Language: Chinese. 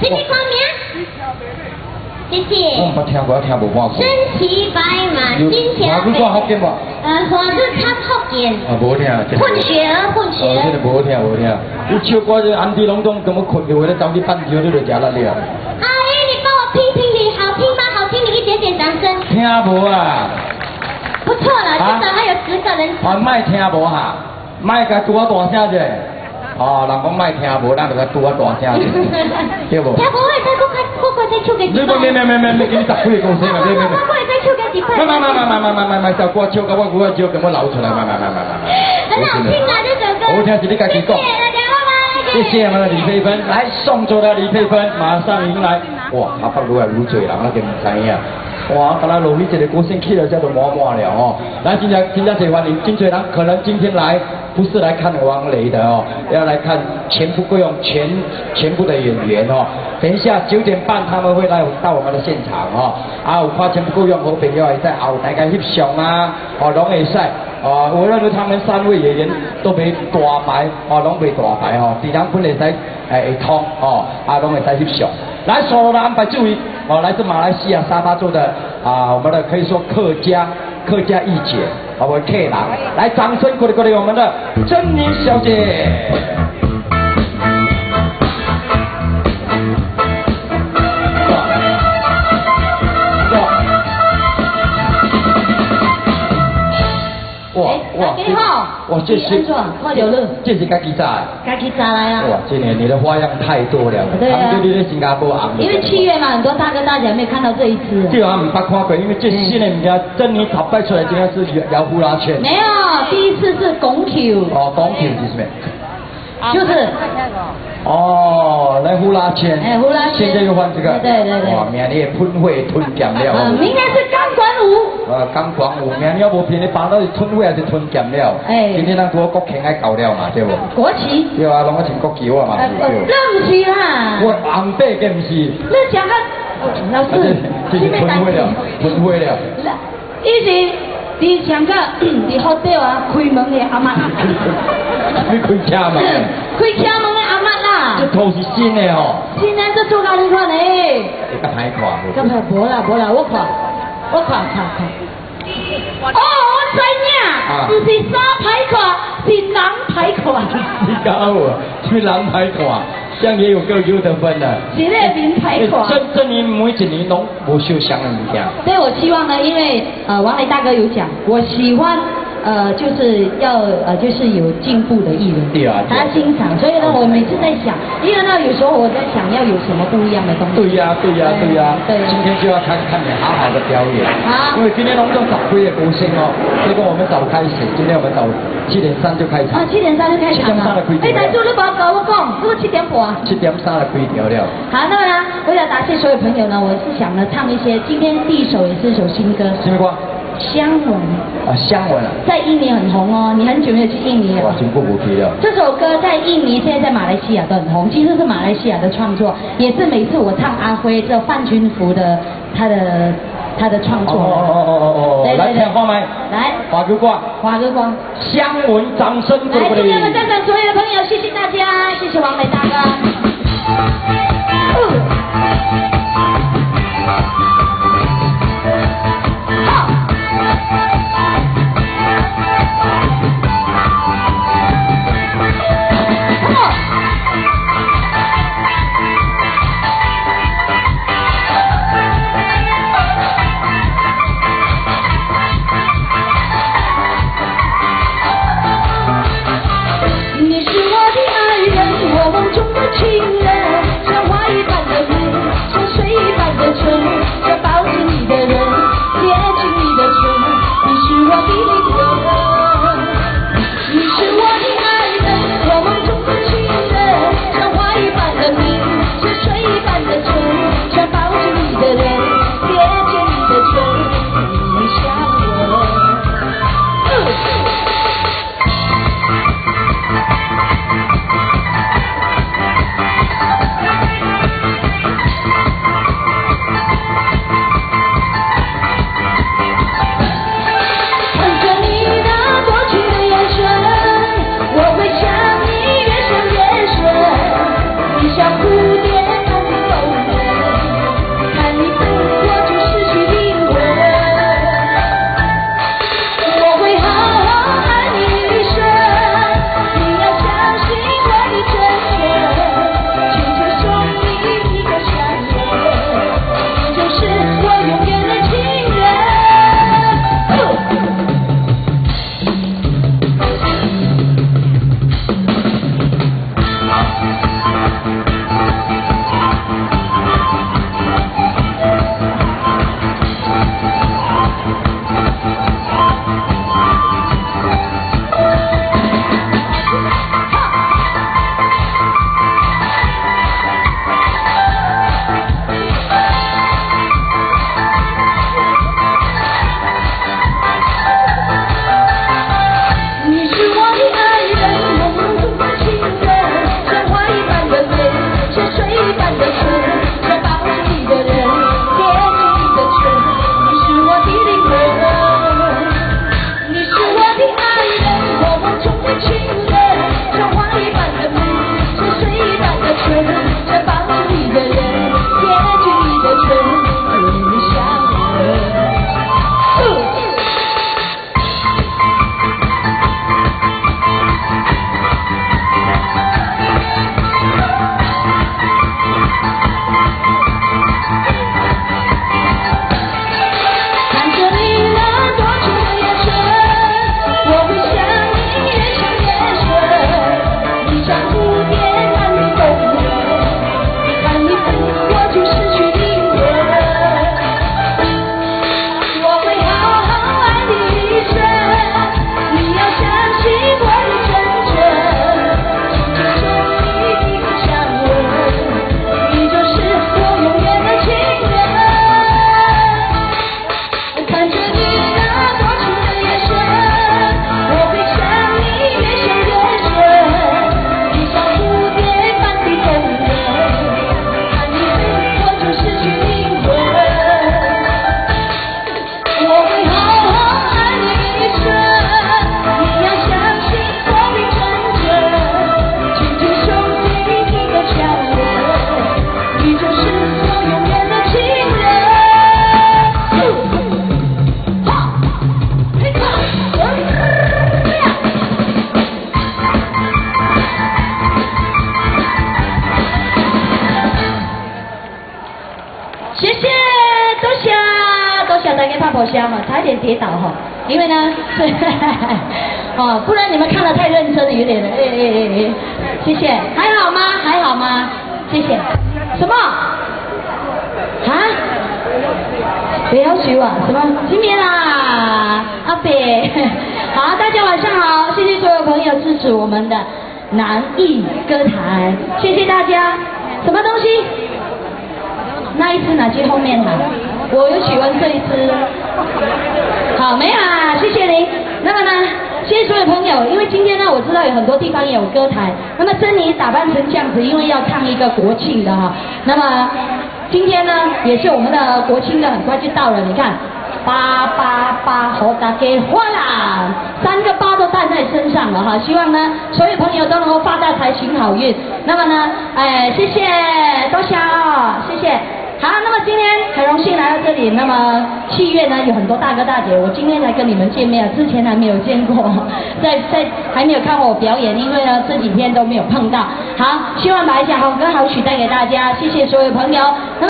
这个看名。谢谢。 我冇听过，听无半句。 身骑白马，金甲北。 华福建无？ 华语插福建。 啊，无听。 混血儿，混血儿。 这个无听，无听。你唱歌就安迪隆咚，咁么困就为了找你半条，你就吃了了。 阿姨，你帮我评评理，好听吗？好听，你一点点掌声。 听无啊？ 不错了，至少还有10个人。 啊，卖听无哈？卖甲拄啊大声者。哦，人讲卖听无，咱就甲拄啊大声者，对无？ 听无会再我再唱个几摆。 没，给你10几个歌声啊！没。 我再唱个几摆。 买，小歌唱到我酒给我流出来，买。 很好听啊，这首歌。 好听是你家己讲。 谢谢大家，拜拜。 谢谢我们的李佩芬，来送走了李佩芬，马上迎来。哇，阿北路啊，愈多人，我都唔知影。哇，刚才录你这个歌声去了，叫做满了哦。来，真正最欢迎，真多人可能今天来不是来看王雷的哦，要来看全部够用全部的演员哦。等一下9点半他们会来到我们的现场哦。啊，有看全部够用好朋友会在后台个翕相啊，哦，拢会使。我认为他们3位演员都没大牌，拢没大牌哦，自然本来使会通哦，拢会使翕相。来，所有的安排注意来自马来西亚沙巴州的我们的可以说客家义姐，我们客人，来掌声鼓励我们的珍妮小姐。 哇，你好， 哇，这是快点了， 这是家己炸的， 家己炸来啊！ 哇，今年你的花样太多了， 对啊， 你在新加坡因为7月嘛，很多大哥大姐没有看到这一支。 这我唔捌看过，因为这新的物件，珍妮头摆出来，今天是摇呼啦圈。 没有，第一次是拱 Q。 哦，拱 Q 是什么？ 就是来呼啦圈。 呼啦圈。 现在又换这个。 对。 哇，明年喷会吞减了。 明年是钢管舞。 钢管舞，明年无骗你放到是吞会还是吞减了？今天咱多国庆爱搞了嘛，对不？ 国旗。 对啊，拢我穿国旗我嘛。 那不是啦。 我红白嘅唔是。 那讲个老师， 这是吞会了，吞会了。 伊是。你上个你好对啊，开门的阿妈。 你开车门？ 开车门的阿妈啦。 这头是新的哦。 新的这做哪里看呢？ 你较歹看。 咁啊，无啦，我看。哦，我知影，不是沙牌看，是狼牌看。 你搞我，去狼牌看。这样也有够优的分了。 是那名牌款。 这年每一年拢无受伤的物件。 所以我希望呢，因为王雷大哥有讲，我喜欢就是要就是有进步的艺人， 对啊， 大家欣赏。所以呢，我每次在想，因为呢，有时候我在想要有什么不一样的东西。 对呀。今天就要看你好好的表演。 好。 因为今天隆重早归的歌星哦，结果我们早开始，今天我们早7点3就开场。 7点3就开场了。台柱你不要跟我讲，是不是7点半？7点 3就开条了。 好，那么呢，为了答谢所有朋友呢，我是想呢唱一些，今天第一首也是一首新歌。 什么歌？ 香吻。 香吻啊。 在印尼很红哦，你很久没有去印尼了。 哇，真不服气了。 这首歌在印尼，现在在马来西亚都很红，其实是马来西亚的创作，也是每次我唱阿辉这范君福的他的创作。 对，来听看麦。 来。 华歌光。香吻，掌声鼓励。 来，今天我们在场所有的朋友，谢谢大家，谢谢王雷大哥。你是我的爱人，我梦中的情人，像花来给P46哈，差点跌倒哈，因为呢是哦，不然你们看得太认真了，有点谢谢，还好吗？还好吗？谢谢。什么？啊？不要许我什么？见面啦，阿北。好，大家晚上好，谢谢所有朋友支持我们的南艺歌台，谢谢大家。什么东西？那一只哪去后面哈？我有许问这一只。好，没有啊，谢谢您。那么呢，谢谢所有朋友，因为今天呢，我知道有很多地方也有歌台。那么珍妮打扮成这样子，因为要唱一个国庆的哈。那么今天呢，也是我们的国庆的，很快就到了。你看，888好大家欢啦，3个8都带在身上了哈。希望呢，所有朋友都能够发大财，行好运。那么呢，谢谢，多谢哦，谢谢。好，那么今天很荣幸来到这里。那么7月呢，有很多大哥大姐，我今天才跟你们见面，之前还没有见过，在还没有看过我表演，因为呢这几天都没有碰到。好，希望把一些好歌好曲带给大家，谢谢所有朋友。